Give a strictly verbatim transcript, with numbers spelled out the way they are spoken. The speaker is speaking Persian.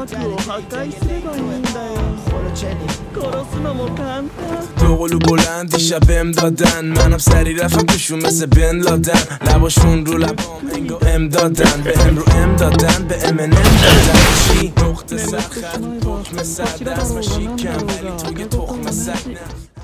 クを破壊すればいいんだよ。殺すのも簡単。 دوقلو بلند دیشب بهم دادن، منم سری رفتم توشون مثل بن لادن. لباشون رو لبام انگار ام دادن، به هم رو ام دادن، به ام ان ام دادن. چی؟ نقطه سرخط، حکم سر دست و شیکم، ولی توی تخم سر نه.